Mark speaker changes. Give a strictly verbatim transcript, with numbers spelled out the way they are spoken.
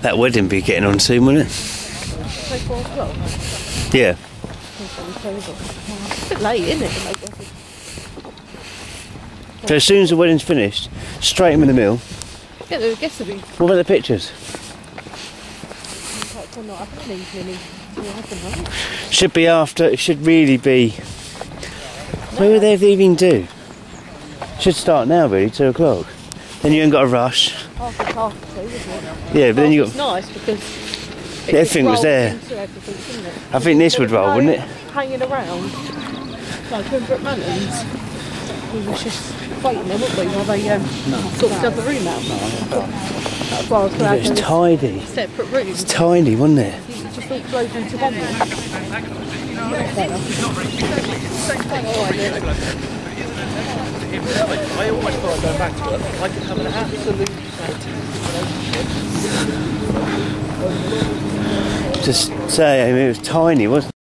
Speaker 1: That wedding be getting on soon, won't it? Yeah.
Speaker 2: It's a bit late, isn't it?
Speaker 1: So as soon as the wedding's finished, straight in the mill.
Speaker 2: Yeah, the guests will be.
Speaker 1: What about the pictures? Should be after. It should really be. Where would they even do? Should start now, really, two o'clock. Then you ain't got a rush.
Speaker 2: Half a half two, isn't it?
Speaker 1: Yeah, but then you got.
Speaker 2: It's nice because it
Speaker 1: Everything was there. I think this would roll, wouldn't it?
Speaker 2: Hanging around like over at Mannon's. We was just waiting there, weren't we, while they um, sorted the other room out. That's why I was glad
Speaker 1: It was tidy.
Speaker 2: Separate rooms.
Speaker 1: It's tiny, wasn't it?
Speaker 2: You just all flowed into one room.
Speaker 3: I almost thought I'd go back to it. I could have an absolute
Speaker 1: Just say, I mean, it was tiny, wasn't it?